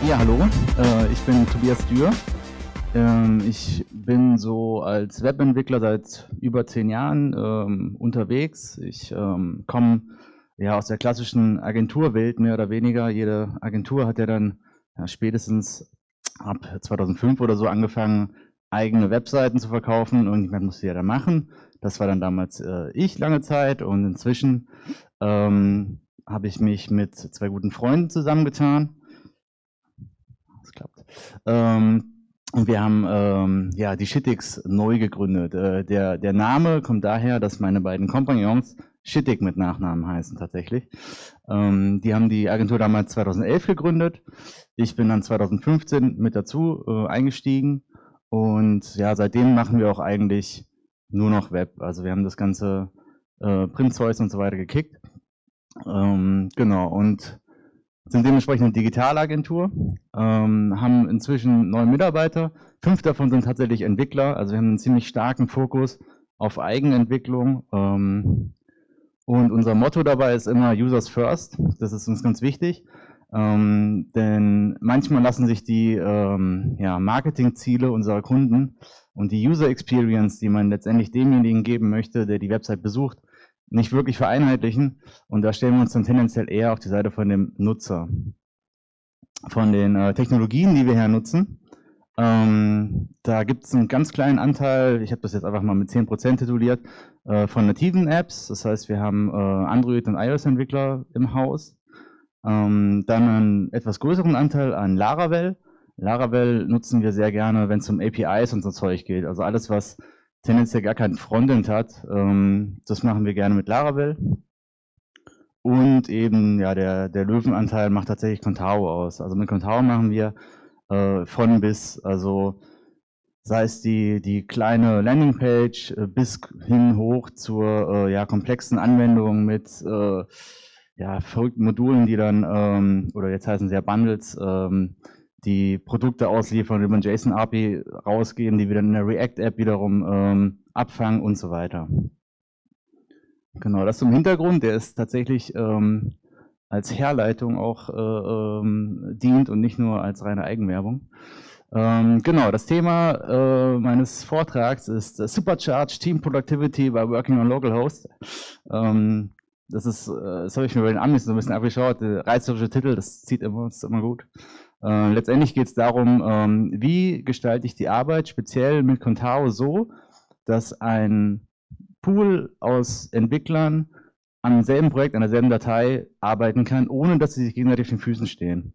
Ja, hallo, ich bin Tobias Dürr. Ich bin so als Webentwickler seit über 10 Jahren unterwegs. Ich komme ja aus der klassischen Agenturwelt mehr oder weniger. Jede Agentur hat ja dann spätestens ab 2005 oder so angefangen, eigene Webseiten zu verkaufen. Irgendjemand musste ja da machen. Das war dann damals ich lange Zeit, und inzwischen habe ich mich mit 2 guten Freunden zusammengetan. Das klappt. Und wir haben ja die Shitix neu gegründet. Der Name kommt daher, dass meine beiden Kompagnons Shittig mit Nachnamen heißen tatsächlich. Die haben die Agentur damals 2011 gegründet. Ich bin dann 2015 mit dazu eingestiegen, und ja, seitdem machen wir auch eigentlich nur noch Web. Also wir haben das ganze Print-Zeugs und so weiter gekickt. Genau, und sind dementsprechend eine Digitalagentur, haben inzwischen 9 Mitarbeiter, 5 davon sind tatsächlich Entwickler, also wir haben einen ziemlich starken Fokus auf Eigenentwicklung, und unser Motto dabei ist immer Users First. Das ist uns ganz wichtig, denn manchmal lassen sich die ja, Marketingziele unserer Kunden und die User Experience, die man letztendlich demjenigen geben möchte, der die Website besucht, nicht wirklich vereinheitlichen, und da stellen wir uns dann tendenziell eher auf die Seite von dem Nutzer. Von den Technologien, die wir hier nutzen, da gibt es einen ganz kleinen Anteil, ich habe das jetzt einfach mal mit 10% tituliert, von nativen Apps. Das heißt, wir haben Android- und iOS-Entwickler im Haus. Dann einen etwas größeren Anteil an Laravel. Laravel nutzen wir sehr gerne, wenn es um APIs und so Zeug geht. Also alles, was tendenziell gar kein Frontend hat, das machen wir gerne mit Laravel. Und eben, ja, der Löwenanteil macht tatsächlich Contao aus. Also mit Contao machen wir von bis, also sei es die kleine Landingpage bis hin hoch zur ja, komplexen Anwendung mit ja, verrückten Modulen, die dann, oder jetzt heißen sie ja Bundles, die Produkte ausliefern, über ein JSON-API rausgeben, die wir dann in der React-App wiederum abfangen und so weiter. Genau, das zum Hintergrund, der ist tatsächlich als Herleitung auch dient und nicht nur als reine Eigenwerbung. Genau, das Thema meines Vortrags ist Supercharged Team Productivity by Working on Localhost. Das habe ich mir bei den Amis so ein bisschen abgeschaut. Der reißerische Titel, das zieht immer, ist immer gut. Letztendlich geht es darum, wie gestalte ich die Arbeit speziell mit Contao so, dass ein Pool aus Entwicklern am selben Projekt, an derselben Datei arbeiten kann, ohne dass sie sich gegenseitig auf den Füßen stehen.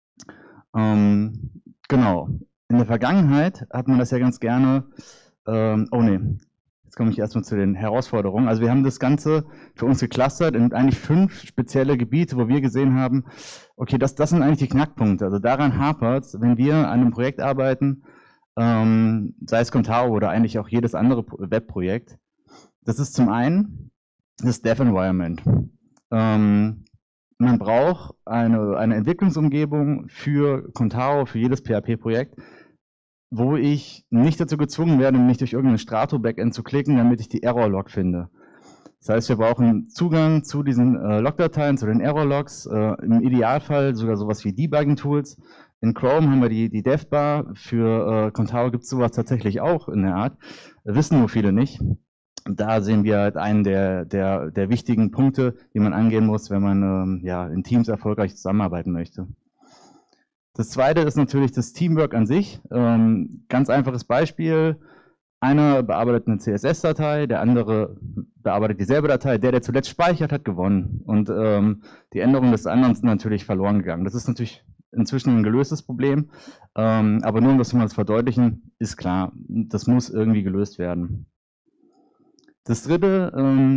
Genau. In der Vergangenheit hat man das ja ganz gerne, oh ne, jetzt komme ich erstmal zu den Herausforderungen. Also wir haben das Ganze für uns geclustert in eigentlich 5 spezielle Gebiete, wo wir gesehen haben, okay, das sind eigentlich die Knackpunkte. Also daran hapert es, wenn wir an einem Projekt arbeiten, sei es Contao oder eigentlich auch jedes andere Webprojekt. Das ist zum einen das Dev Environment. Man braucht eine Entwicklungsumgebung für Contao, für jedes PHP-Projekt, wo ich nicht dazu gezwungen werde, mich durch irgendein Strato-Backend zu klicken, damit ich die Error-Log finde. Das heißt, wir brauchen Zugang zu diesen Logdateien, zu den Error-Logs, im Idealfall sogar sowas wie Debugging-Tools. In Chrome haben wir die Dev-Bar, für Contao gibt es sowas tatsächlich auch in der Art, wissen nur viele nicht. Da sehen wir halt einen der wichtigen Punkte, die man angehen muss, wenn man ja, in Teams erfolgreich zusammenarbeiten möchte. Das zweite ist natürlich das Teamwork an sich. Ganz einfaches Beispiel. Einer bearbeitet eine CSS-Datei, der andere bearbeitet dieselbe Datei. Der zuletzt speichert, hat gewonnen. Und die Änderungen des anderen sind natürlich verloren gegangen. Das ist natürlich inzwischen ein gelöstes Problem. Aber nur um das mal zu verdeutlichen, ist klar, das muss irgendwie gelöst werden. Das dritte,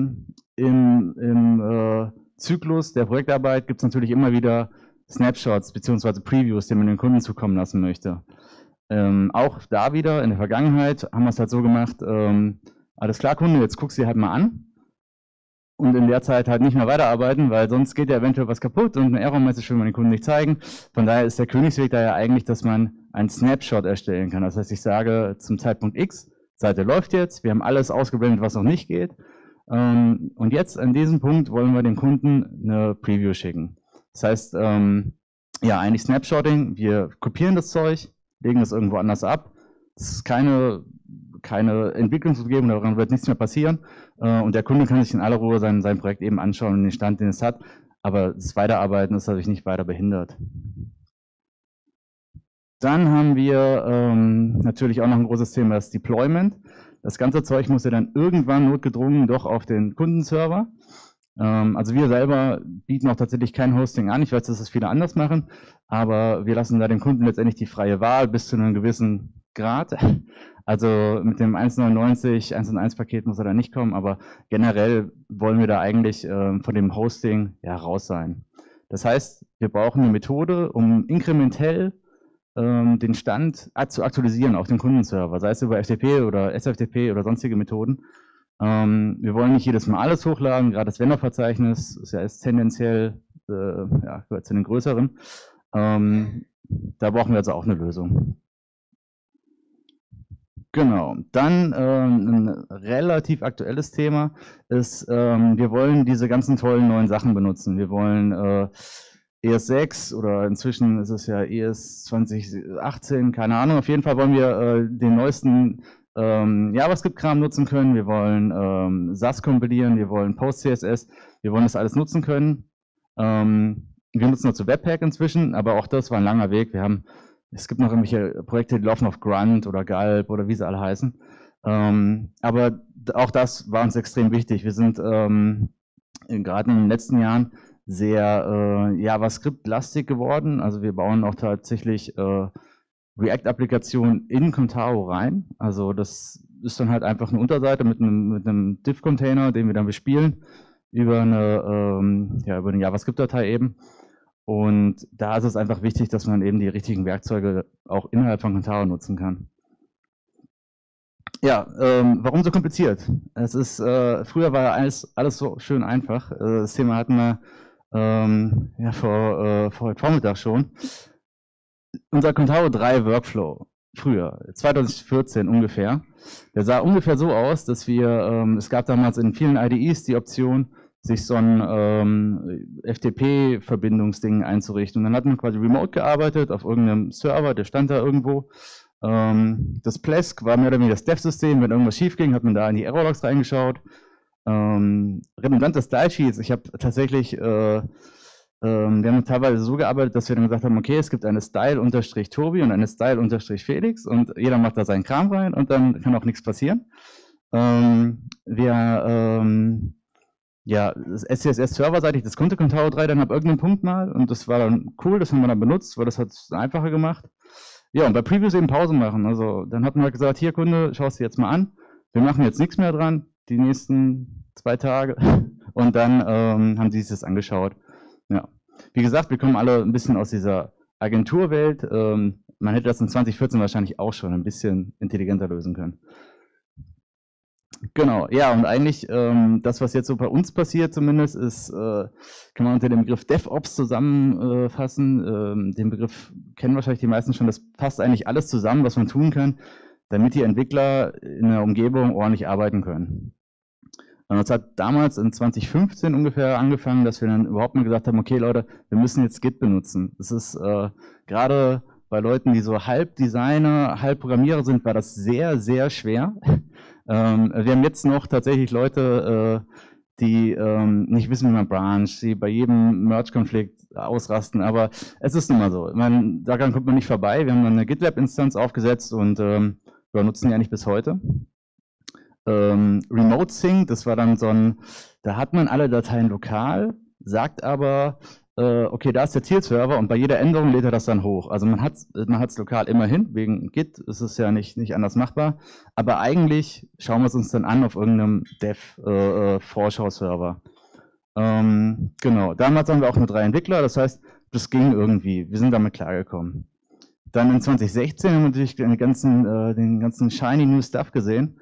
im Zyklus der Projektarbeit gibt es natürlich immer wieder Snapshots bzw. Previews, die man den Kunden zukommen lassen möchte. Auch da wieder, in der Vergangenheit haben wir es halt so gemacht, alles klar Kunde, jetzt guckst du dir halt mal an und in der Zeit halt nicht mehr weiterarbeiten, weil sonst geht ja eventuell was kaputt und eine Error-Message will man den Kunden nicht zeigen. Von daher ist der Königsweg da ja eigentlich, dass man einen Snapshot erstellen kann. Das heißt, ich sage zum Zeitpunkt X, Seite läuft jetzt, wir haben alles ausgeblendet, was noch nicht geht. Und jetzt an diesem Punkt wollen wir dem Kunden eine Preview schicken. Das heißt, ja, eigentlich Snapshotting. Wir kopieren das Zeug, legen das irgendwo anders ab. Es ist keine Entwicklungsumgebung, daran wird nichts mehr passieren. Und der Kunde kann sich in aller Ruhe sein Projekt eben anschauen und den Stand, den es hat. Aber das Weiterarbeiten ist dadurch nicht weiter behindert. Dann haben wir natürlich auch noch ein großes Thema, das Deployment. Das ganze Zeug muss ja dann irgendwann notgedrungen doch auf den Kundenserver. Also wir selber bieten auch tatsächlich kein Hosting an. Ich weiß, dass das viele anders machen, aber wir lassen da dem Kunden letztendlich die freie Wahl bis zu einem gewissen Grad. Also mit dem 1,99, 1.1 Paket muss er da nicht kommen, aber generell wollen wir da eigentlich von dem Hosting ja raus sein. Das heißt, wir brauchen eine Methode, um inkrementell den Stand zu aktualisieren auf dem Kundenserver, sei es über FTP oder SFTP oder sonstige Methoden. Wir wollen nicht jedes Mal alles hochladen, gerade das Vendor-Verzeichnis ist ja erst tendenziell gehört zu den größeren. Da brauchen wir also auch eine Lösung. Genau, dann ein relativ aktuelles Thema ist, wir wollen diese ganzen tollen neuen Sachen benutzen. Wir wollen ES6 oder inzwischen ist es ja ES 2018, keine Ahnung. Auf jeden Fall wollen wir den neuesten JavaScript-Kram nutzen können. Wir wollen SAS kompilieren, wir wollen PostCSS, wir wollen das alles nutzen können. Wir nutzen dazu Webpack inzwischen, aber auch das war ein langer Weg. Es gibt noch irgendwelche Projekte, die laufen auf Grunt oder Gulp oder wie sie alle heißen. Aber auch das war uns extrem wichtig. Wir sind gerade in den letzten Jahren sehr JavaScript-lastig geworden. Also wir bauen auch tatsächlich React-Applikationen in Contao rein. Also das ist dann halt einfach eine Unterseite mit einem Div-Container, den wir dann bespielen über eine JavaScript-Datei eben. Und da ist es einfach wichtig, dass man eben die richtigen Werkzeuge auch innerhalb von Contao nutzen kann. Ja, warum so kompliziert? Es ist, früher war alles so schön einfach. Das Thema hatten wir vor heute Vormittag schon. Unser Contao 3 Workflow, früher, 2014 ungefähr, der sah ungefähr so aus, dass wir, es gab damals in vielen IDEs die Option, sich so ein FTP-Verbindungsding einzurichten. Und dann hat man quasi remote gearbeitet auf irgendeinem Server, der stand da irgendwo. Das Plesk war mehr oder weniger das Dev-System. Wenn irgendwas schief ging, hat man da in die Errorlogs reingeschaut. Redundante Style-Sheets. Ich habe tatsächlich, wir haben teilweise so gearbeitet, dass wir dann gesagt haben, okay, es gibt eine Style-Tobi und eine Style-Felix und jeder macht da seinen Kram rein und dann kann auch nichts passieren. SCSS serverseitig, das konnte Contao 3 dann ab irgendeinem Punkt mal und das war dann cool, das haben wir dann benutzt, weil das hat es einfacher gemacht. Ja, und bei Previews eben Pause machen. Also dann hatten wir gesagt, hier Kunde, schau es dir jetzt mal an. Wir machen jetzt nichts mehr dran, die nächsten 2 Tage. Und dann haben sie sich das angeschaut. Ja. Wie gesagt, wir kommen alle ein bisschen aus dieser Agenturwelt. Man hätte das in 2014 wahrscheinlich auch schon ein bisschen intelligenter lösen können. Genau, ja, und eigentlich das, was jetzt so bei uns passiert zumindest, ist, kann man unter dem Begriff DevOps zusammenfassen. Den Begriff kennen wahrscheinlich die meisten schon. Das passt eigentlich alles zusammen, was man tun kann, damit die Entwickler in der Umgebung ordentlich arbeiten können. Und das hat damals in 2015 ungefähr angefangen, dass wir dann überhaupt mal gesagt haben, okay Leute, wir müssen jetzt Git benutzen. Das ist gerade bei Leuten, die so halb Designer, halb Programmierer sind, war das sehr, sehr schwer. Wir haben jetzt noch tatsächlich Leute, die nicht wissen, wie man branch, die bei jedem Merge-Konflikt ausrasten, aber es ist nun mal so. Daran kommt man nicht vorbei. Wir haben eine GitLab-Instanz aufgesetzt und wir nutzen die eigentlich bis heute. Remote Sync, das war dann da hat man alle Dateien lokal, sagt aber, okay, da ist der Zielserver und bei jeder Änderung lädt er das dann hoch. Also man hat's lokal immerhin, wegen Git ist es ja nicht anders machbar, aber eigentlich schauen wir es uns dann an auf irgendeinem Dev-Vorschau-Server. Genau, damals haben wir auch nur 3 Entwickler, das heißt, das ging irgendwie, wir sind damit klargekommen. Dann in 2016 haben wir natürlich den ganzen shiny new Stuff gesehen.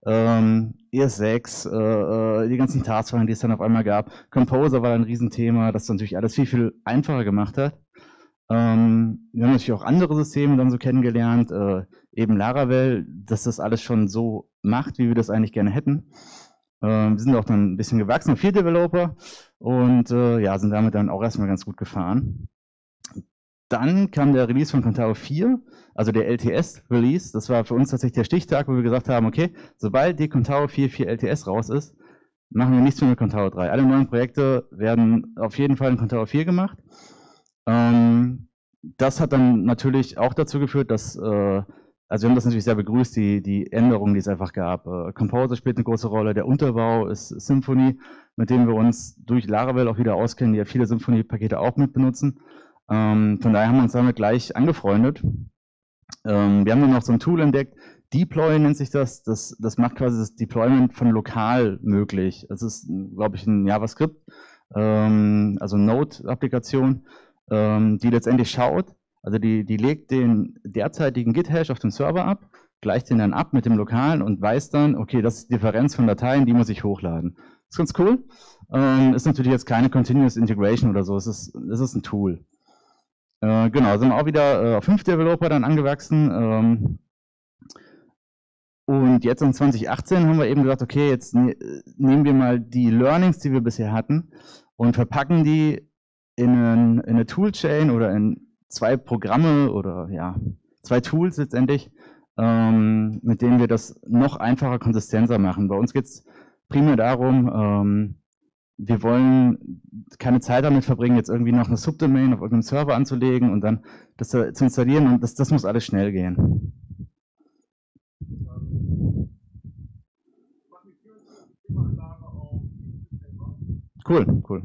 ES6, die ganzen Taskfragen, die es dann auf einmal gab. Composer war ein Riesenthema, das natürlich alles viel, viel einfacher gemacht hat. Wir haben natürlich auch andere Systeme dann so kennengelernt, eben Laravel, dass das alles schon so macht, wie wir das eigentlich gerne hätten. Wir sind auch dann ein bisschen gewachsen, viel Developer und sind damit dann auch erstmal ganz gut gefahren. Dann kam der Release von Contao 4, also der LTS-Release. Das war für uns tatsächlich der Stichtag, wo wir gesagt haben, okay, sobald die Contao 4.4 LTS raus ist, machen wir nichts mehr mit Contao 3. Alle neuen Projekte werden auf jeden Fall in Contao 4 gemacht. Das hat dann natürlich auch dazu geführt, dass, also wir haben das natürlich sehr begrüßt, die Änderungen, die es einfach gab. Composer spielt eine große Rolle, der Unterbau ist Symfony, mit dem wir uns durch Laravel auch wieder auskennen, die ja viele Symfony-Pakete auch mit benutzen. Von daher haben wir uns damit gleich angefreundet. Wir haben dann noch so ein Tool entdeckt, Deploy nennt sich das. Das macht quasi das Deployment von lokal möglich. Das ist, glaube ich, ein JavaScript, also Node-Applikation, die letztendlich schaut, also die legt den derzeitigen Git-Hash auf dem Server ab, gleicht den dann ab mit dem lokalen und weiß dann, okay, das ist die Differenz von Dateien, die muss ich hochladen. Das ist ganz cool. Ist natürlich jetzt keine Continuous Integration oder so, es ist ein Tool. Genau, sind auch wieder auf 5 Developer dann angewachsen. Und jetzt in 2018 haben wir eben gesagt, okay, jetzt nehmen wir mal die Learnings, die wir bisher hatten und verpacken die in eine Toolchain oder in 2 Programme oder ja, 2 Tools letztendlich, mit denen wir das noch einfacher, konsistenter machen. Bei uns geht es primär darum, wir wollen keine Zeit damit verbringen, jetzt irgendwie noch eine Subdomain auf irgendeinem Server anzulegen und dann das zu installieren, und das muss alles schnell gehen. Cool, cool.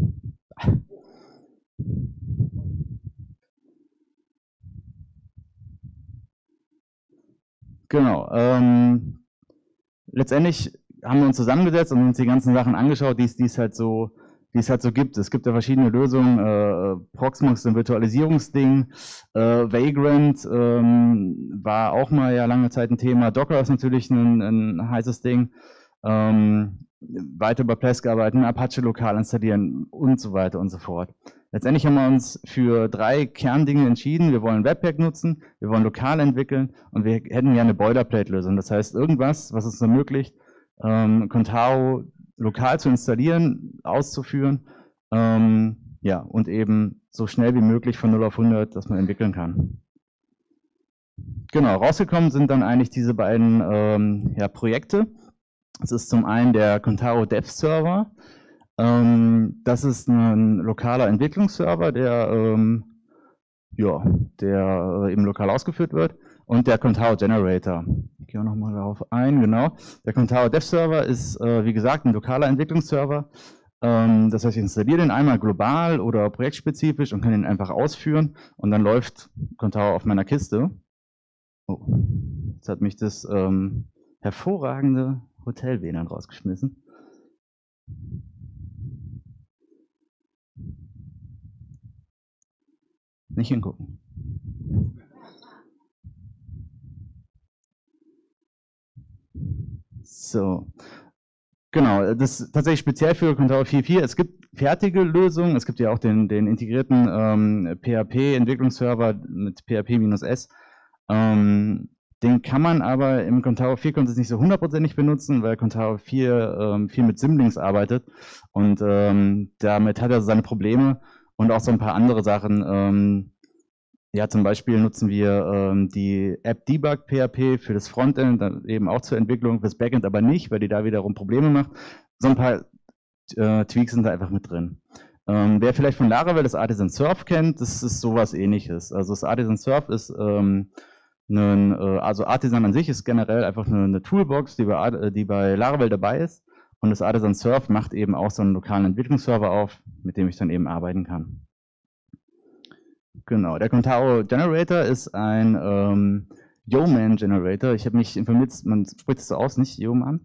Genau. Letztendlich haben wir uns zusammengesetzt und uns die ganzen Sachen angeschaut, die es halt so gibt. Es gibt ja verschiedene Lösungen. Proxmox, ein Virtualisierungsding. Vagrant war auch mal ja lange Zeit ein Thema. Docker ist natürlich ein heißes Ding. Weiter über Plesk arbeiten, Apache lokal installieren und so weiter und so fort. Letztendlich haben wir uns für 3 Kerndinge entschieden. Wir wollen Webpack nutzen, wir wollen lokal entwickeln und wir hätten ja eine Boilerplate-Lösung. Das heißt, irgendwas, was es ermöglicht, Contao lokal zu installieren, auszuführen, ja, und eben so schnell wie möglich von 0 auf 100, dass man entwickeln kann. Genau, rausgekommen sind dann eigentlich diese beiden ja, Projekte. Das ist zum einen der Contao Dev Server. Das ist ein lokaler Entwicklungsserver, der eben lokal ausgeführt wird, und der Contao Generator. Ich gehe auch nochmal darauf ein, genau. Der Contao Dev Server ist, wie gesagt, ein lokaler Entwicklungsserver. Das heißt, ich installiere den einmal global oder projektspezifisch und kann ihn einfach ausführen, und dann läuft Contao auf meiner Kiste. Oh, jetzt hat mich das hervorragende Hotel-WLAN rausgeschmissen. Nicht hingucken. So. Genau, das ist tatsächlich speziell für Contao 4.4. Es gibt fertige Lösungen, es gibt ja auch den integrierten PHP-Entwicklungsserver mit PHP-S. Den kann man aber im Contao 4 Kontext nicht so hundertprozentig benutzen, weil Contao 4 viel mit Symlinks arbeitet, und damit hat er seine Probleme und auch so ein paar andere Sachen. Ja, zum Beispiel nutzen wir die App Debug PHP für das Frontend, dann eben auch zur Entwicklung, fürs Backend aber nicht, weil die da wiederum Probleme macht. So ein paar Tweaks sind da einfach mit drin. Wer vielleicht von Laravel das Artisan Surf kennt, das ist sowas ähnliches. Also das Artisan Surf ist also Artisan an sich ist generell einfach eine Toolbox, die bei Laravel dabei ist, und das Artisan Surf macht eben auch so einen lokalen Entwicklungsserver auf, mit dem ich dann eben arbeiten kann. Genau, der Contao Generator ist ein Yeoman Generator. Ich habe mich informiert, man spricht es so aus, nicht Yeoman.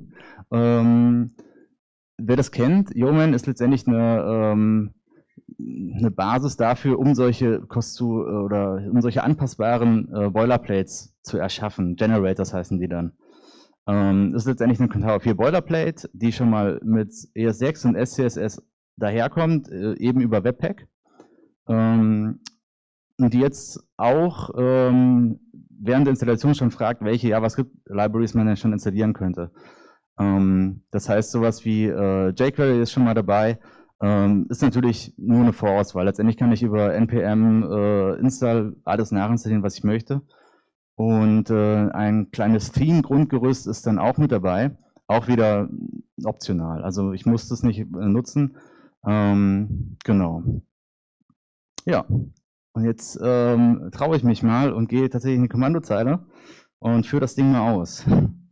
Wer das kennt, Yeoman ist letztendlich eine Basis dafür, um solche anpassbaren Boilerplates zu erschaffen. Generators heißen die dann. Das ist letztendlich eine Contao 4 Boilerplate, die schon mal mit ES6 und SCSS daherkommt, eben über Webpack. Und die jetzt auch während der Installation schon fragt, welche JavaScript-Libraries man denn schon installieren könnte. Das heißt, sowas wie jQuery ist schon mal dabei, Ist natürlich nur eine Vorauswahl. Letztendlich kann ich über npm install alles nachinstallieren, was ich möchte. Und ein kleines Theme-Grundgerüst ist dann auch mit dabei, auch wieder optional. Also ich muss das nicht nutzen. Genau. Ja, und jetzt traue ich mich mal und gehe tatsächlich in die Kommandozeile und führe das Ding mal aus.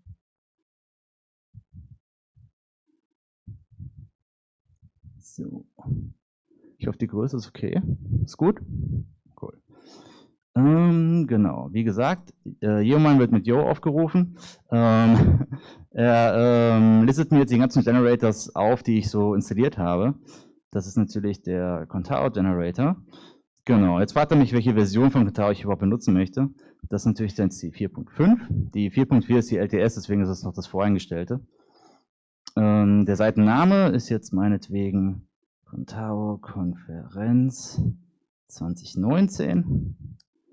So. Ich hoffe, die Größe ist okay. Ist gut? Cool. Genau, wie gesagt, Yeoman wird mit Yo aufgerufen. Er listet mir jetzt die ganzen Generators auf, die ich so installiert habe. Das ist natürlich der Contao Generator. Genau, jetzt fragt er mich, welche Version von Contao ich überhaupt benutzen möchte. Das ist natürlich dann die 4.5. Die 4.4 ist die LTS, deswegen ist es noch das Voreingestellte. Der Seitenname ist jetzt meinetwegen Contao Konferenz 2019.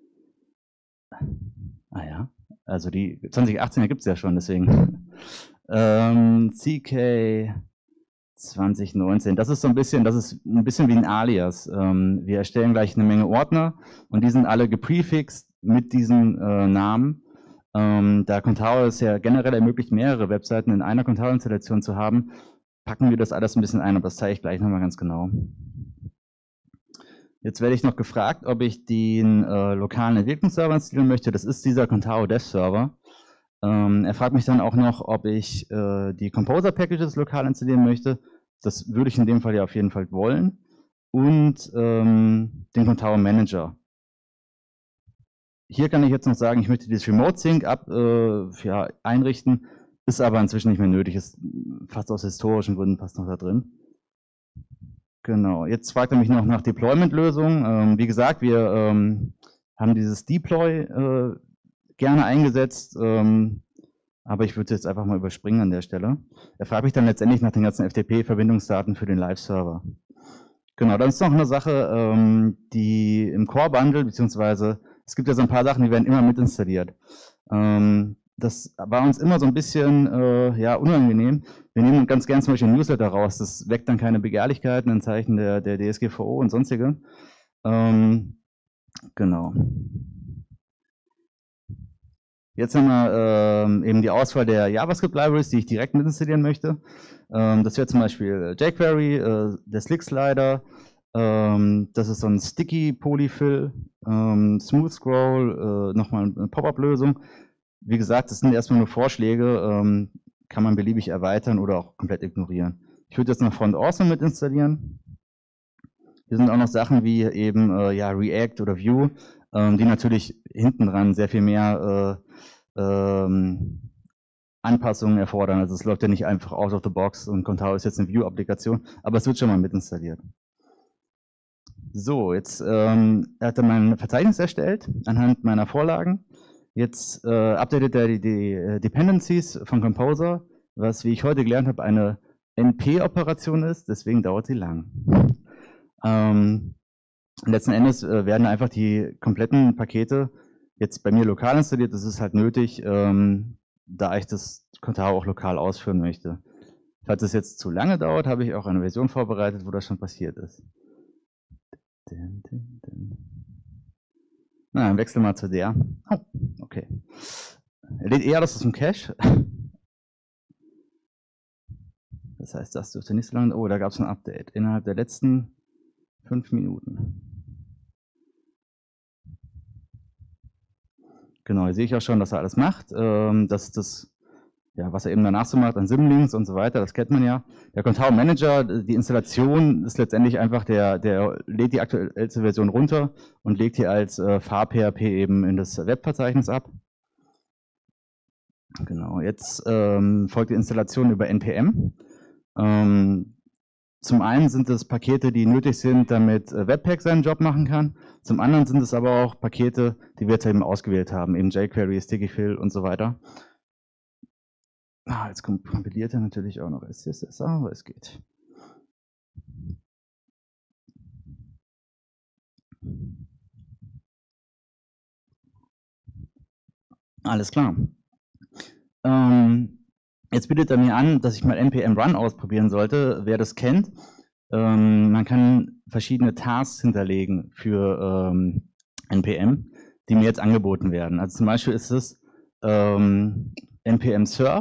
Ah ja, also die 2018er gibt es ja schon, deswegen. CK 2019, das ist ein bisschen wie ein Alias. Wir erstellen gleich eine Menge Ordner und die sind alle geprefixt mit diesen Namen. Da Contao es ja generell ermöglicht, mehrere Webseiten in einer Contao-Installation zu haben, packen wir das alles ein bisschen ein, aber das zeige ich gleich nochmal ganz genau. Jetzt werde ich noch gefragt, ob ich den lokalen Entwicklungsserver installieren möchte. Das ist dieser Contao Dev Server. Er fragt mich dann auch noch, ob ich die Composer-Packages lokal installieren möchte. Das würde ich in dem Fall ja auf jeden Fall wollen. Und den Contao Manager. Hier kann ich jetzt noch sagen, ich möchte dieses Remote Sync einrichten, ist aber inzwischen nicht mehr nötig, ist fast aus historischen Gründen fast noch da drin. Genau, jetzt fragt er mich noch nach Deployment-Lösungen. Wie gesagt, wir haben dieses Deploy gerne eingesetzt, aber ich würde es jetzt einfach mal überspringen an der Stelle. Er fragt mich dann letztendlich nach den ganzen FTP-Verbindungsdaten für den Live-Server. Genau, dann ist noch eine Sache, die im Core-Bundle, beziehungsweise es gibt ja so ein paar Sachen, die werden immer mit installiert. Das war uns immer so ein bisschen unangenehm. Wir nehmen ganz gern zum Beispiel Newsletter raus. Das weckt dann keine Begehrlichkeiten in Zeichen der DSGVO und sonstige. Genau. Jetzt haben wir eben die Auswahl der JavaScript-Libraries, die ich direkt mit installieren möchte. Das wäre zum Beispiel jQuery, der Slick-Slider, das ist so ein Sticky Polyfill, Smooth Scroll, nochmal eine Pop-up-Lösung. Wie gesagt, das sind erstmal nur Vorschläge, kann man beliebig erweitern oder auch komplett ignorieren. Ich würde jetzt noch Front Awesome mit installieren. Hier sind auch noch Sachen wie eben React oder Vue, die natürlich hinten dran sehr viel mehr Anpassungen erfordern. Also es läuft ja nicht einfach out of the box und Contao ist jetzt eine Vue-Applikation, aber es wird schon mal mit installiert. So, jetzt hat er mein Verzeichnis erstellt anhand meiner Vorlagen. Jetzt updatet er die Dependencies von Composer, was, wie ich heute gelernt habe, eine NP-Operation ist, deswegen dauert sie lang. Letzten Endes werden einfach die kompletten Pakete jetzt bei mir lokal installiert. Das ist halt nötig, da ich das Contao auch lokal ausführen möchte. Falls es jetzt zu lange dauert, habe ich auch eine Version vorbereitet, wo das schon passiert ist. Na, dann wechseln wir mal zu der. Oh, okay. Er lädt eher das aus dem Cache. Das heißt, das dürfte nicht so lange. Oh, da gab es ein Update innerhalb der letzten 5 Minuten. Genau, hier sehe ich auch schon, dass er alles macht. Dass das, ja, was er eben danach so macht an Symlinks und so weiter, das kennt man ja. Der Contao Manager, die Installation ist letztendlich einfach, der lädt die aktuellste Version runter und legt die als Far-PHP eben in das Webverzeichnis ab. Genau, jetzt folgt die Installation über npm. Zum einen sind es Pakete, die nötig sind, damit Webpack seinen Job machen kann. Zum anderen sind es aber auch Pakete, die wir jetzt eben ausgewählt haben, eben jQuery, Stickyfill und so weiter. Jetzt kompiliert er natürlich auch noch SCSS, aber es geht. Alles klar. Jetzt bietet er mir an, dass ich mal npm run ausprobieren sollte. Wer das kennt, Man kann verschiedene Tasks hinterlegen für NPM, die mir jetzt angeboten werden. Also zum Beispiel ist es NPM Surf,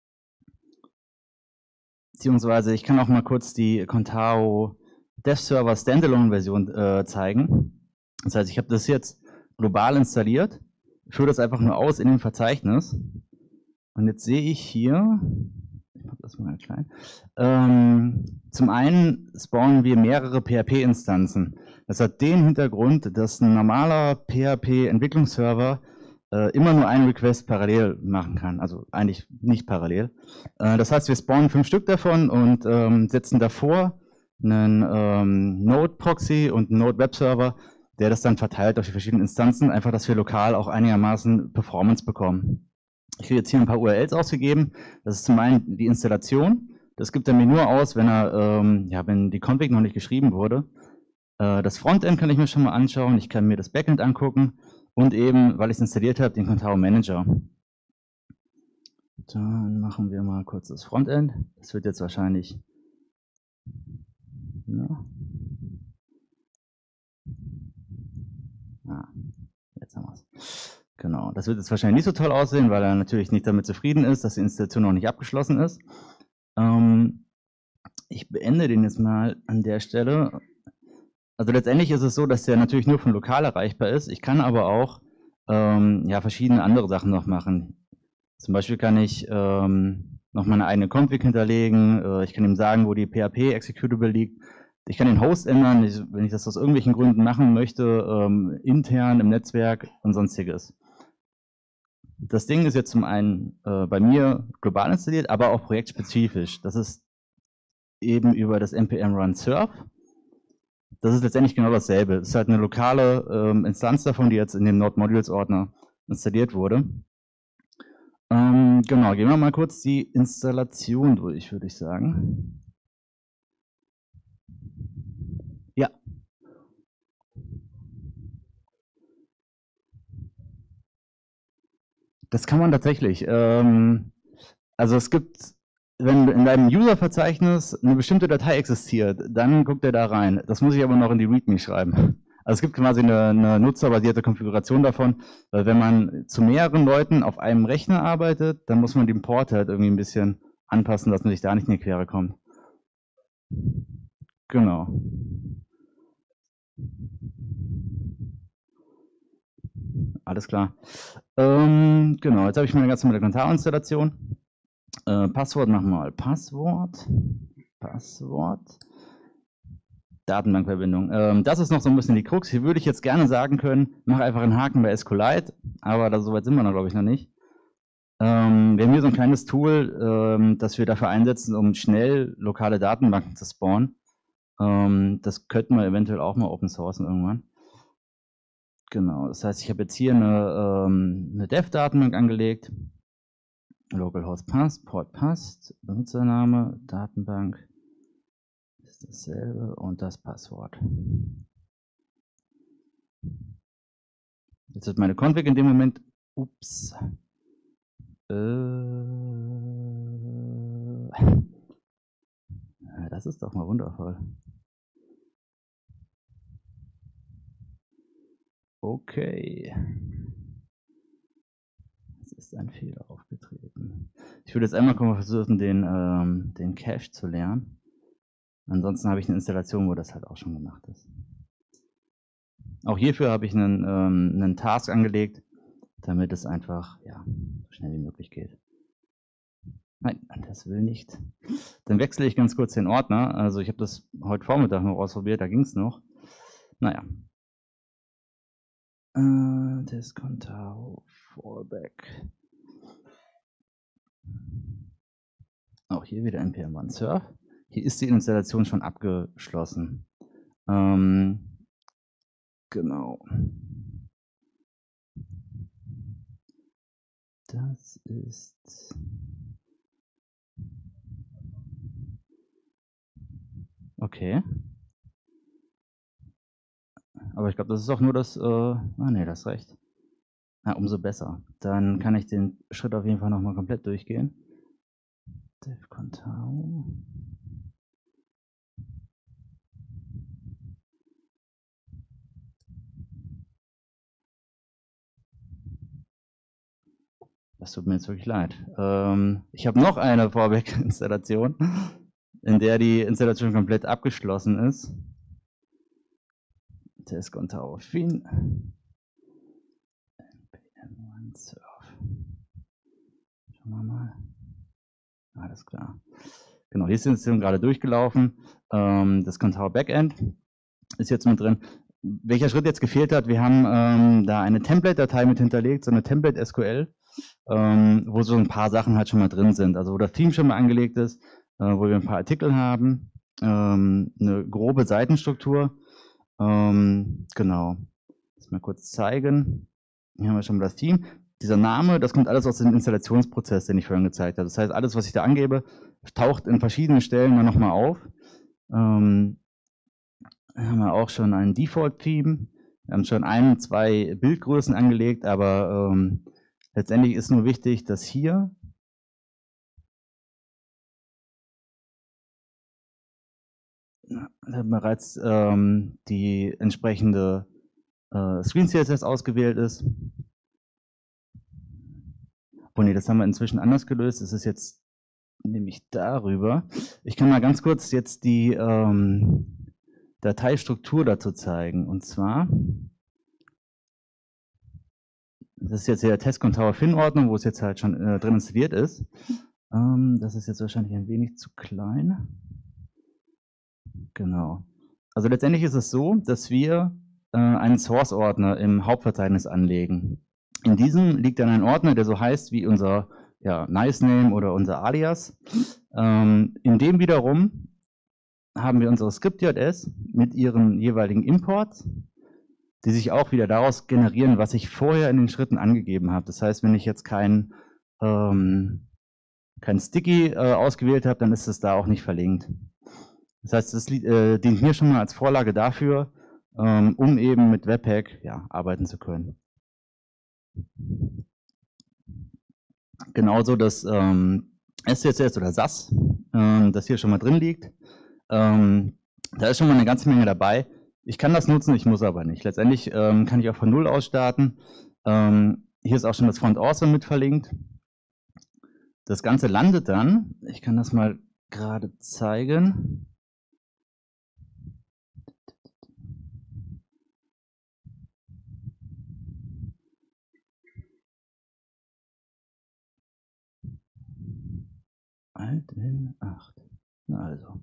beziehungsweise ich kann auch mal kurz die Contao Dev Server Standalone Version zeigen. Das heißt, ich habe das jetzt global installiert, führe das einfach nur aus in dem Verzeichnis. Und jetzt sehe ich hier, ich mache das mal klein, zum einen spawnen wir mehrere PHP-Instanzen. Das hat den Hintergrund, dass ein normaler PHP-Entwicklungsserver immer nur einen Request parallel machen kann, also eigentlich nicht parallel. Das heißt, wir spawnen 5 Stück davon und setzen davor einen Node-Proxy und einen Node-Web-Server, der das dann verteilt auf die verschiedenen Instanzen, einfach, dass wir lokal auch einigermaßen Performance bekommen. Ich kriege jetzt hier ein paar URLs ausgegeben. Das ist zum einen die Installation. Das gibt er mir nur aus, wenn wenn die Config noch nicht geschrieben wurde. Das Frontend kann ich mir schon mal anschauen. Ich kann mir das Backend angucken und eben, weil ich es installiert habe, den Contao Manager. Dann machen wir mal kurz das Frontend. Das wird jetzt wahrscheinlich... Ja. Jetzt haben wir es. Genau, das wird jetzt wahrscheinlich nicht so toll aussehen, weil er natürlich nicht damit zufrieden ist, dass die Installation noch nicht abgeschlossen ist. Ich beende den jetzt mal an der Stelle. Also letztendlich ist es so, dass der natürlich nur von lokal erreichbar ist. Ich kann aber auch verschiedene andere Sachen noch machen. Zum Beispiel kann ich noch meine eigene Config hinterlegen. Ich kann ihm sagen, wo die PHP-Executable liegt. Ich kann den Host ändern, wenn ich das aus irgendwelchen Gründen machen möchte, intern im Netzwerk und sonstiges. Das Ding ist jetzt zum einen bei mir global installiert, aber auch projektspezifisch. Das ist eben über das npm run surf. Das ist letztendlich genau dasselbe. Es ist halt eine lokale Instanz davon, die jetzt in dem Node Modules Ordner installiert wurde. Genau, gehen wir mal kurz die Installation durch, würde ich sagen. Ja. Das kann man tatsächlich. Also es gibt, wenn in deinem User-Verzeichnis eine bestimmte Datei existiert, dann guckt er da rein. Das muss ich aber noch in die README schreiben. Also es gibt quasi eine nutzerbasierte Konfiguration davon, weil wenn man zu mehreren Leuten auf einem Rechner arbeitet, dann muss man den Port halt irgendwie ein bisschen anpassen, dass man sich da nicht in die Quere kommt. Genau. Alles klar. Genau, jetzt habe ich meine ganze Contao-Installation. Passwort machen wir mal. Passwort. Datenbankverbindung. Das ist noch so ein bisschen die Krux. Hier würde ich jetzt gerne sagen können, mach einfach einen Haken bei SQLite, aber so weit sind wir noch, glaube ich, noch nicht. Wir haben hier so ein kleines Tool, das wir dafür einsetzen, um schnell lokale Datenbanken zu spawnen. Das könnten wir eventuell auch mal open sourcen irgendwann. Genau, das heißt, ich habe jetzt hier eine Dev-Datenbank angelegt. Localhost passt, Port passt, Benutzername, Datenbank ist dasselbe und das Passwort. Jetzt wird meine Config in dem Moment, ups, das ist doch mal wundervoll. Okay. Es ist ein Fehler aufgetreten. Ich würde jetzt einmal versuchen, den Cache zu lernen. Ansonsten habe ich eine Installation, wo das halt auch schon gemacht ist. Auch hierfür habe ich einen Task angelegt, damit es einfach so schnell wie möglich geht. Nein, das will nicht. Dann wechsle ich ganz kurz den Ordner. Also ich habe das heute Vormittag noch ausprobiert, da ging es noch. Naja. Das Contao Fallback. Auch hier wieder npm run surf. Hier ist die Installation schon abgeschlossen. Genau. Das ist... Okay. Aber ich glaube, das ist auch nur das... ne, das reicht. Na, umso besser. Dann kann ich den Schritt auf jeden Fall nochmal komplett durchgehen. Dev Contao. das tut mir jetzt wirklich leid. Ich habe noch eine Vorweg-Installation, in der die Installation komplett abgeschlossen ist. Test-Kontao Fin. npm surf. Schauen wir mal. Alles klar. Genau, die ist die Installation gerade durchgelaufen. Das Kontao Backend ist jetzt mit drin. Welcher Schritt jetzt gefehlt hat, wir haben da eine Template-Datei mit hinterlegt, so eine Template-SQL, wo so ein paar Sachen halt schon mal drin sind. Also wo das Theme schon mal angelegt ist, wo wir ein paar Artikel haben, eine grobe Seitenstruktur. Genau, das mal kurz zeigen. Hier haben wir schon mal das Theme. Dieser Name, das kommt alles aus dem Installationsprozess, den ich vorhin gezeigt habe. Das heißt, alles, was ich da angebe, taucht in verschiedenen Stellen dann nochmal auf. Haben wir auch schon ein Default-Theme. Wir haben schon 1, 2 Bildgrößen angelegt, aber letztendlich ist nur wichtig, dass hier bereits die entsprechende Screen CSS ausgewählt ist. Oh nee, das haben wir inzwischen anders gelöst. Das ist jetzt nämlich darüber. Ich kann mal ganz kurz jetzt die Dateistruktur dazu zeigen. Und zwar, das ist jetzt der Test-Kontao Fin-Ordnung, wo es jetzt halt schon drin installiert ist. Das ist jetzt wahrscheinlich ein wenig zu klein. Genau. Also letztendlich ist es so, dass wir einen Source-Ordner im Hauptverzeichnis anlegen. In diesem liegt dann ein Ordner, der so heißt wie unser Nice-Name oder unser Alias. In dem wiederum haben wir unsere Script.js mit ihren jeweiligen Imports, die sich auch wieder daraus generieren, was ich vorher in den Schritten angegeben habe. Das heißt, wenn ich jetzt kein Sticky ausgewählt habe, dann ist es da auch nicht verlinkt. Das heißt, das dient mir schon mal als Vorlage dafür, um eben mit Webpack arbeiten zu können. Genauso das SCSS oder SAS, das hier schon mal drin liegt. Da ist schon mal eine ganze Menge dabei. Ich kann das nutzen, ich muss aber nicht. Letztendlich kann ich auch von Null aus starten. Hier ist auch schon das Font Awesome mit verlinkt. Das Ganze landet dann, ich kann das mal gerade zeigen. Alt in 8. Also.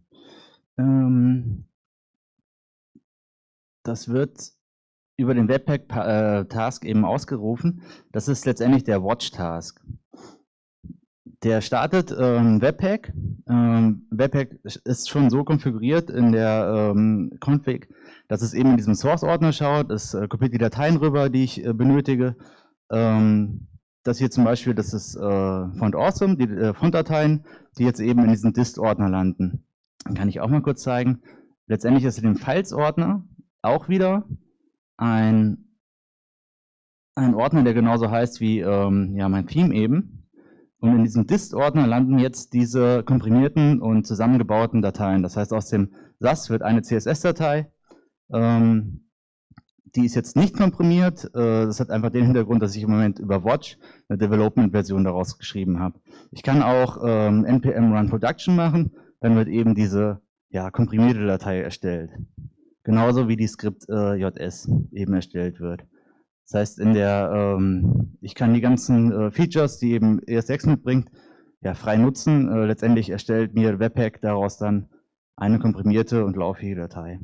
Das wird über den Webpack-Task eben ausgerufen. Das ist letztendlich der Watch-Task. Der startet Webpack. Webpack ist schon so konfiguriert in der Config, dass es eben in diesem Source-Ordner schaut. Es kopiert die Dateien rüber, die ich benötige. Das hier zum Beispiel, das ist Font Awesome, die Font-Dateien, die jetzt eben in diesem Dist-Ordner landen. Dann kann ich auch mal kurz zeigen. Letztendlich ist in dem Files-Ordner auch wieder ein Ordner, der genauso heißt wie mein Theme eben. Und in diesem Dist-Ordner landen jetzt diese komprimierten und zusammengebauten Dateien. Das heißt, aus dem SAS wird eine CSS-Datei. Die ist jetzt nicht komprimiert. Das hat einfach den Hintergrund, dass ich im Moment über Watch eine Development-Version daraus geschrieben habe. Ich kann auch npm run production machen. Dann wird eben diese komprimierte Datei erstellt. Genauso wie die Script JS eben erstellt wird. Das heißt, ich kann die ganzen Features, die eben ES6 mitbringt, frei nutzen. Letztendlich erstellt mir Webpack daraus dann eine komprimierte und lauffähige Datei.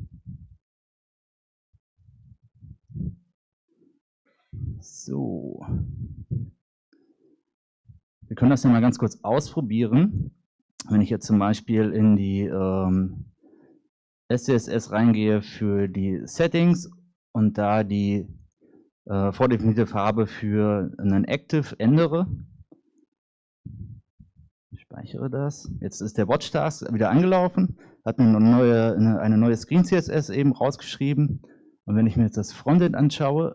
So. Wir können das ja mal ganz kurz ausprobieren. Wenn ich jetzt zum Beispiel in die SCSS reingehe für die Settings und da die vordefinierte Farbe für einen Active ändere. Ich speichere das. Jetzt ist der Watch Task wieder angelaufen, hat mir eine neue Screen CSS eben rausgeschrieben. Und wenn ich mir jetzt das Frontend anschaue,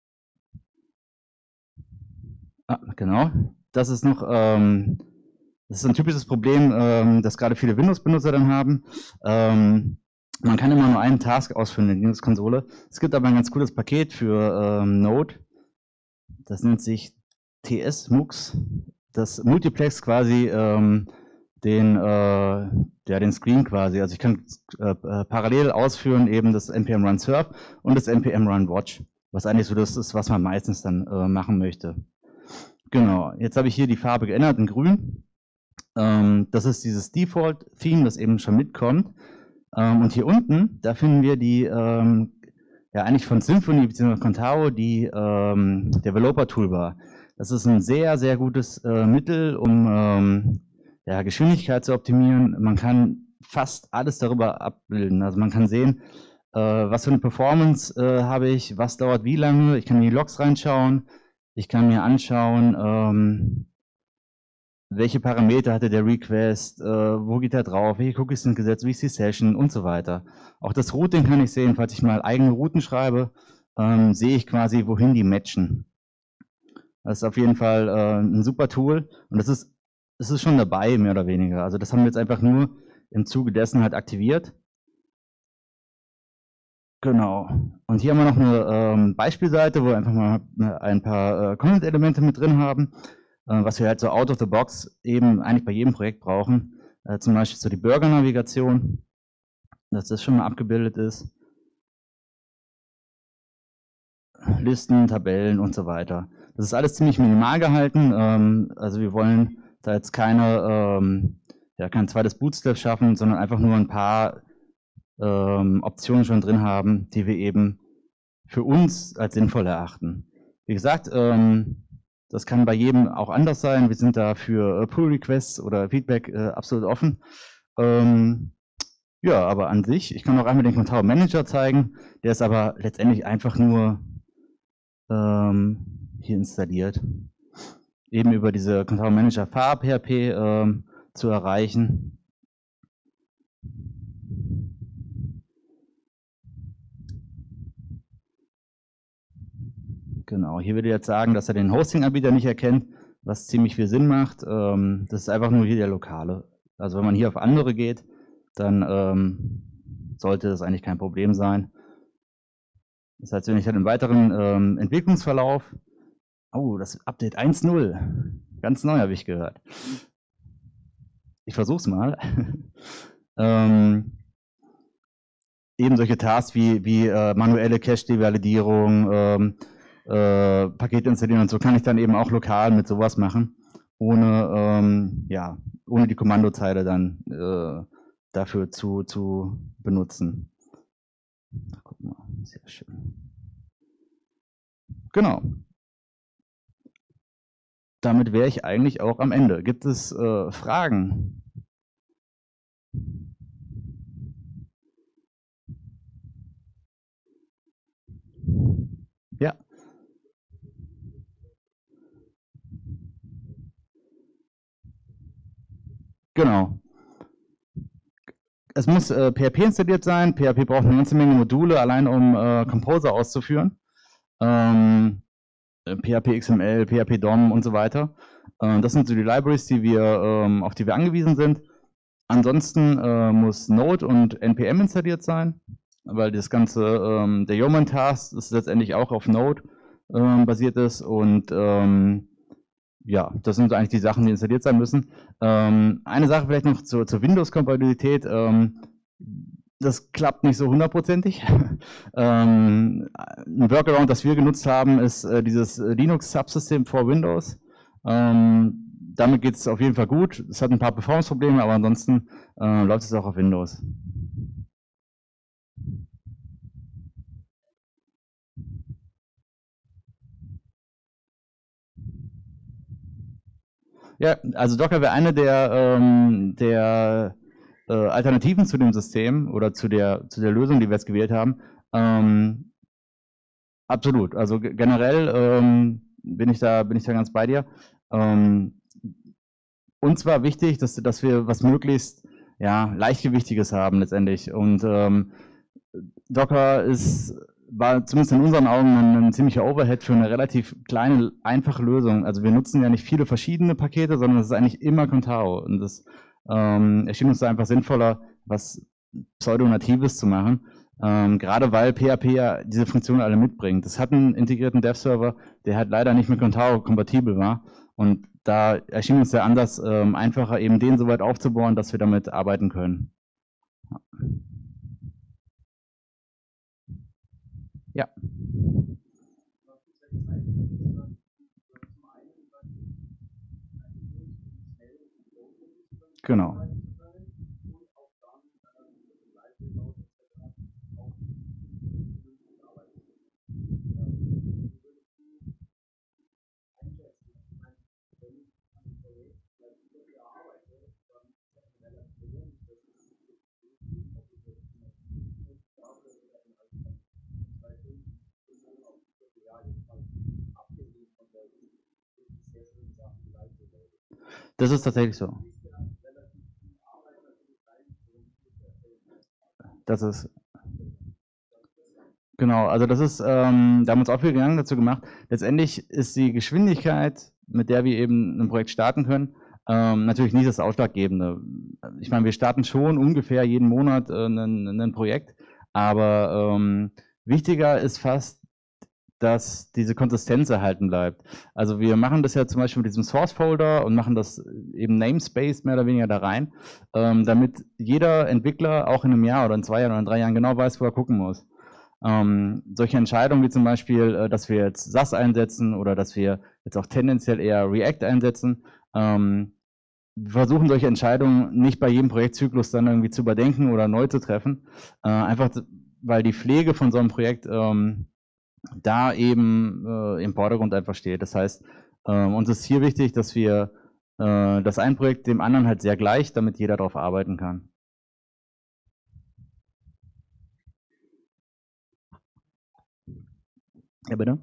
genau, das ist noch, das ist ein typisches Problem, das gerade viele Windows-Benutzer dann haben. Man kann immer nur einen Task ausführen in der Linux-Konsole. Es gibt aber ein ganz cooles Paket für Node. Das nennt sich TS-MUX, das Multiplex quasi den Screen quasi. Also ich kann parallel ausführen eben das npm Run Surf und das npm Run Watch, was eigentlich so das ist, was man meistens dann machen möchte. Genau, jetzt habe ich hier die Farbe geändert in grün. Das ist dieses Default-Theme, das eben schon mitkommt. Und hier unten, da finden wir die, ja eigentlich von Symfony bzw. Contao, die Developer-Toolbar. Das ist ein sehr, sehr gutes Mittel, um ja, Geschwindigkeit zu optimieren. Man kann fast alles darüber abbilden. Also man kann sehen, was für eine Performance habe ich, was dauert wie lange. Ich kann in die Logs reinschauen. Ich kann mir anschauen, welche Parameter hatte der Request, wo geht er drauf, welche Cookies sind gesetzt, wie ist die Session und so weiter. Auch das Routing kann ich sehen, falls ich mal eigene Routen schreibe, sehe ich quasi, wohin die matchen. Das ist auf jeden Fall ein super Tool und das ist schon dabei, mehr oder weniger. Also das haben wir jetzt einfach nur im Zuge dessen halt aktiviert. Genau. Und hier haben wir noch eine Beispielseite, wo wir einfach mal ein paar Content-Elemente mit drin haben, was wir halt so out of the box eben eigentlich bei jedem Projekt brauchen. Zum Beispiel so die Burger-Navigation, dass das schon mal abgebildet ist. Listen, Tabellen und so weiter. Das ist alles ziemlich minimal gehalten. Also wir wollen da jetzt kein zweites Bootstrap schaffen, sondern einfach nur ein paar Optionen schon drin haben, die wir eben für uns als sinnvoll erachten. Wie gesagt, das kann bei jedem auch anders sein. Wir sind da für Pull-Requests oder Feedback absolut offen. Ja, aber an sich, ich kann auch einmal den Contao Manager zeigen, der ist aber letztendlich einfach nur hier installiert. Eben über diese Contao Manager Far-PHP zu erreichen. Genau, hier würde ich jetzt sagen, dass er den Hosting-Anbieter nicht erkennt, was ziemlich viel Sinn macht. Das ist einfach nur hier der lokale. Also wenn man hier auf andere geht, dann sollte das eigentlich kein Problem sein. Das heißt, wenn ich dann im weiteren Entwicklungsverlauf, oh, das Update 1.0, ganz neu habe ich gehört. Ich versuche es mal. Eben solche Tasks wie manuelle Cache-Validierung, Paket installieren und so kann ich dann eben auch lokal mit sowas machen, ohne die Kommandozeile dann dafür zu benutzen. Guck mal, sehr schön. Genau. Damit wäre ich eigentlich auch am Ende. Gibt es Fragen? Ja. Genau. Es muss PHP installiert sein. PHP braucht eine ganze Menge Module, allein um Composer auszuführen. PHP XML, PHP DOM und so weiter. Das sind so die Libraries, auf die wir angewiesen sind. Ansonsten muss Node und NPM installiert sein, weil das ganze, der Yeoman-Task ist letztendlich auch auf Node basiert ist und ja, das sind eigentlich die Sachen, die installiert sein müssen. Eine Sache vielleicht noch zur Windows-Kompatibilität. Das klappt nicht so hundertprozentig. Ein Workaround, das wir genutzt haben, ist dieses Linux-Subsystem for Windows. Damit geht es auf jeden Fall gut. Es hat ein paar Performance-Probleme, aber ansonsten läuft es auch auf Windows. Ja, also Docker wäre eine der Alternativen zu dem System oder zu der Lösung, die wir jetzt gewählt haben. Absolut. Also generell bin ich da ganz bei dir. Uns war wichtig, dass wir was möglichst leichtgewichtiges haben letztendlich. Und Docker war zumindest in unseren Augen ein ziemlicher Overhead für eine relativ kleine, einfache Lösung. Also wir nutzen ja nicht viele verschiedene Pakete, sondern es ist eigentlich immer Contao. Und das erschien uns da einfach sinnvoller, was Pseudonatives zu machen, Gerade weil PHP ja diese Funktionen alle mitbringt. Das hat einen integrierten Dev-Server, der halt leider nicht mit Contao kompatibel war. Und da erschien uns der Ansatz einfacher, eben den so weit aufzubauen, dass wir damit arbeiten können. Ja. Genau. Das ist tatsächlich so. Das ist genau, also das ist, da haben wir uns auch viel Gedanken dazu gemacht. Letztendlich ist die Geschwindigkeit, mit der wir eben ein Projekt starten können, natürlich nicht das Ausschlaggebende. Ich meine, wir starten schon ungefähr jeden Monat ein Projekt, aber wichtiger ist fast, dass diese Konsistenz erhalten bleibt. Also wir machen das ja zum Beispiel mit diesem Source-Folder und machen das eben Namespace mehr oder weniger da rein, damit jeder Entwickler auch in einem Jahr oder in 2 Jahren oder in 3 Jahren genau weiß, wo er gucken muss. Solche Entscheidungen wie zum Beispiel, dass wir jetzt SAS einsetzen oder dass wir jetzt auch tendenziell eher React einsetzen, wir versuchen solche Entscheidungen nicht bei jedem Projektzyklus dann irgendwie zu überdenken oder neu zu treffen, einfach weil die Pflege von so einem Projekt da eben im Vordergrund einfach steht. Das heißt, uns ist hier wichtig, dass wir das ein Projekt dem anderen halt sehr gleicht, damit jeder darauf arbeiten kann. Ja, bitte.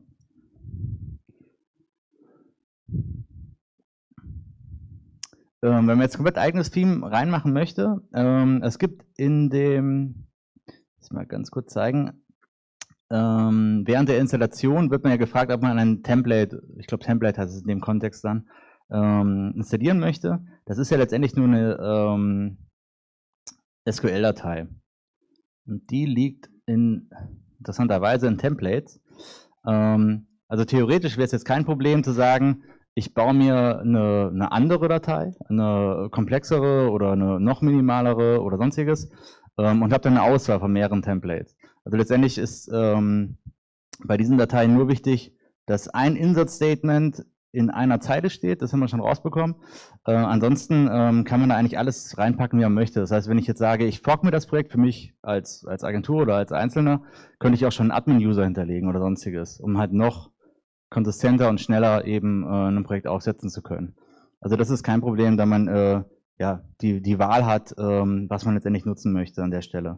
Wenn man jetzt komplett eigenes Theme reinmachen möchte, es gibt in dem, ich mal ganz kurz zeigen, während der Installation wird man ja gefragt, ob man ein Template, ich glaube Template heißt es in dem Kontext dann, installieren möchte. Das ist ja letztendlich nur eine SQL-Datei. Und die liegt interessanterweise in Templates. Also theoretisch wäre es jetzt kein Problem zu sagen, ich baue mir eine andere Datei, eine komplexere oder eine noch minimalere oder sonstiges und habe dann eine Auswahl von mehreren Templates. Also letztendlich ist bei diesen Dateien nur wichtig, dass ein Insert-Statement in einer Zeile steht, das haben wir schon rausbekommen. Ansonsten kann man da eigentlich alles reinpacken, wie man möchte. Das heißt, wenn ich jetzt sage, ich fork mir das Projekt für mich als Agentur oder als Einzelner, könnte ich auch schon einen Admin-User hinterlegen oder sonstiges, um halt noch konsistenter und schneller eben ein Projekt aufsetzen zu können. Also das ist kein Problem, da man ja die Wahl hat, was man letztendlich nutzen möchte an der Stelle.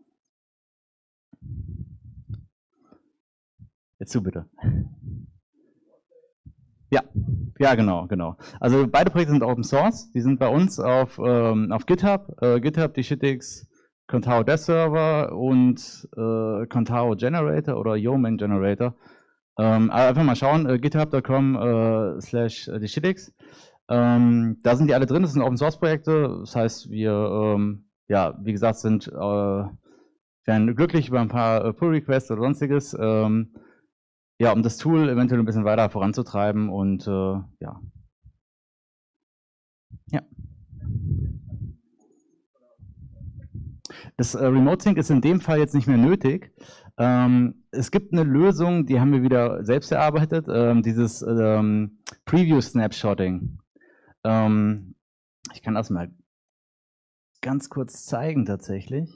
Jetzt zu bitte. Ja, genau. Also beide Projekte sind Open Source. Die sind bei uns auf GitHub, GitHub, die Shitix, Contao Dev Server und Contao Generator oder Yeoman Generator. Aber einfach mal schauen, github.com/die Shitix. Da sind die alle drin. Das sind Open Source Projekte. Das heißt, wir, ja, wie gesagt, werden glücklich über ein paar Pull Requests oder sonstiges. Ja, um das Tool eventuell ein bisschen weiter voranzutreiben und ja. Das Remote Sync ist in dem Fall jetzt nicht mehr nötig. Es gibt eine Lösung, die haben wir wieder selbst erarbeitet, dieses Preview Snapshotting. Ich kann das mal ganz kurz zeigen tatsächlich.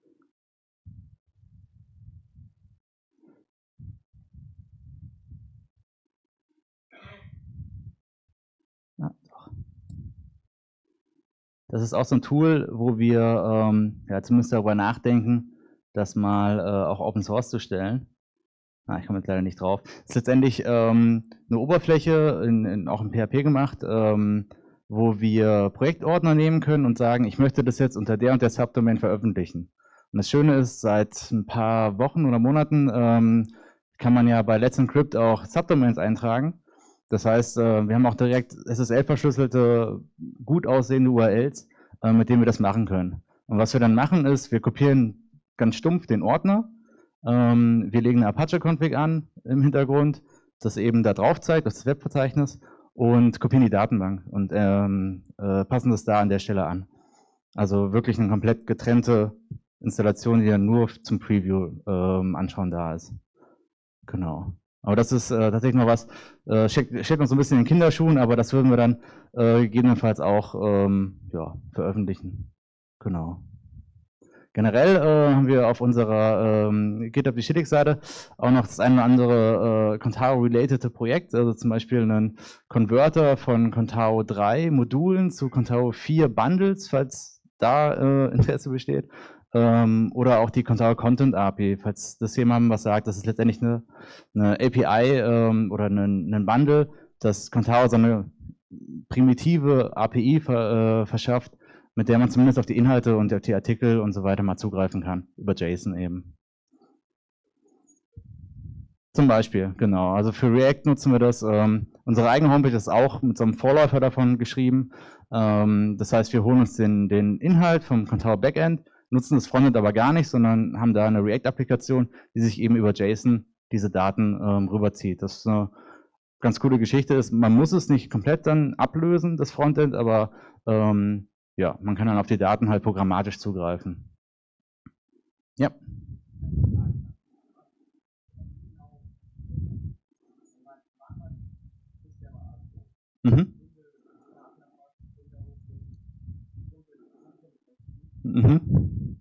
Das ist auch so ein Tool, wo wir ja, zumindest darüber nachdenken, das mal auch Open Source zu stellen. Ich komme jetzt leider nicht drauf. Das ist letztendlich eine Oberfläche, auch in PHP gemacht, wo wir Projektordner nehmen können und sagen, ich möchte das jetzt unter der und der Subdomain veröffentlichen. Und das Schöne ist, seit ein paar Wochen oder Monaten kann man ja bei Let's Encrypt auch Subdomains eintragen. Das heißt, wir haben auch direkt SSL-verschlüsselte, gut aussehende URLs, mit denen wir das machen können. Und was wir dann machen ist, wir kopieren ganz stumpf den Ordner. Wir legen eine Apache-Config an im Hintergrund, das eben da drauf zeigt, das Webverzeichnis, und kopieren die Datenbank und passen das da an der Stelle an. Also wirklich eine komplett getrennte Installation, die dann nur zum Preview anschauen da ist. Genau. Aber das ist tatsächlich noch was, steckt noch so ein bisschen in den Kinderschuhen, aber das würden wir dann gegebenenfalls auch ja, veröffentlichen. Genau. Generell haben wir auf unserer GitHub Digitalix-Seite auch noch das eine oder andere Contao-related Projekt, also zum Beispiel einen Converter von Contao 3 Modulen zu Contao 4 Bundles, falls da Interesse besteht, oder auch die Contao Content API, falls das jemandem was sagt. Das ist letztendlich eine API oder ein Bundle, das Contao so eine primitive API verschafft, mit der man zumindest auf die Inhalte und auf die Artikel und so weiter mal zugreifen kann, über JSON eben. Zum Beispiel, genau. Also für React nutzen wir das. Unsere eigene Homepage ist auch mit so einem Vorläufer davon geschrieben. Das heißt, wir holen uns den Inhalt vom Contao Backend, nutzen das Frontend aber gar nicht, sondern haben da eine React-Applikation, die sich eben über JSON diese Daten rüberzieht. Das ist eine ganz coole Geschichte. Man muss es nicht komplett dann ablösen, das Frontend, aber ja, man kann dann auf die Daten halt programmatisch zugreifen. Ja. Mhm. Mhm.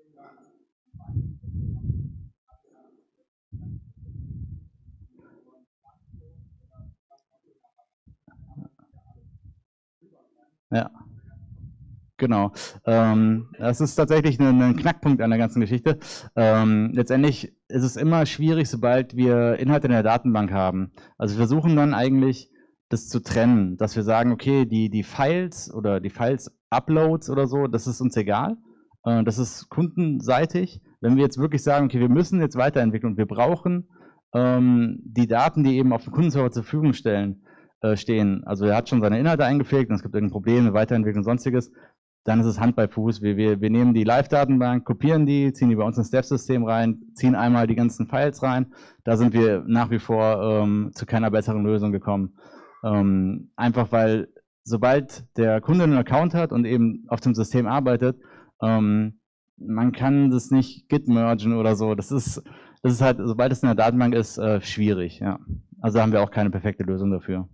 Ja. Genau. Das ist tatsächlich ein Knackpunkt an der ganzen Geschichte. Letztendlich ist es immer schwierig, sobald wir Inhalte in der Datenbank haben. Also wir versuchen dann eigentlich, das zu trennen, dass wir sagen, okay, die Files oder die Files-Uploads oder so, das ist uns egal. Das ist kundenseitig. Wenn wir jetzt wirklich sagen, okay, wir müssen jetzt weiterentwickeln und wir brauchen die Daten, die eben auf dem Kundenserver zur Verfügung stehen. Also er hat schon seine Inhalte eingepflegt und es gibt irgendein Problem, eine Weiterentwicklung und sonstiges, dann ist es Hand bei Fuß. Wir nehmen die Live-Datenbank, kopieren die, ziehen die bei uns ins Dev-System rein, ziehen einmal die ganzen Files rein. Da sind wir nach wie vor zu keiner besseren Lösung gekommen. Einfach weil, sobald der Kunde einen Account hat und eben auf dem System arbeitet, man kann das nicht git mergen oder so. Das ist halt, sobald es in der Datenbank ist, schwierig. Ja. Also haben wir auch keine perfekte Lösung dafür.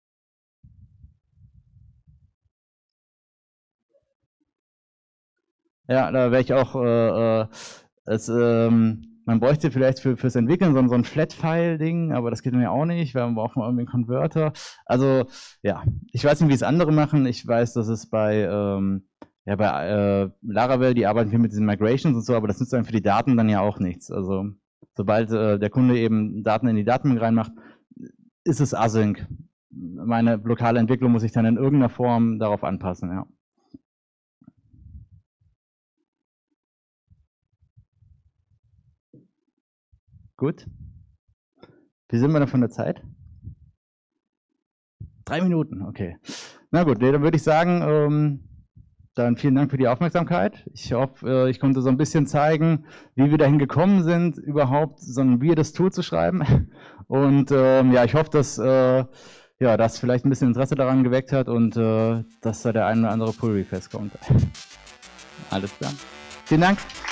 Ja, da wäre ich auch, man bräuchte vielleicht fürs Entwickeln so ein Flat-File-Ding, aber das geht mir auch nicht, weil man braucht mal irgendwie einen Converter. Also, ja, ich weiß nicht, wie es andere machen. Ich weiß, dass es bei Laravel, die arbeiten viel mit diesen Migrations und so, aber das nützt dann für die Daten dann ja auch nichts. Also, sobald der Kunde eben Daten in die Datenbank reinmacht, ist es async. Meine lokale Entwicklung muss sich dann in irgendeiner Form darauf anpassen, ja. Gut. Wie sind wir denn von der Zeit? 3 Minuten, okay. Na gut, dann würde ich sagen, dann vielen Dank für die Aufmerksamkeit. Ich hoffe, ich konnte so ein bisschen zeigen, wie wir dahin gekommen sind, überhaupt so ein weirdes Tool zu schreiben. Und ja, ich hoffe, dass das vielleicht ein bisschen Interesse daran geweckt hat und dass da der ein oder andere Pull-Request kommt. Alles klar. Vielen Dank.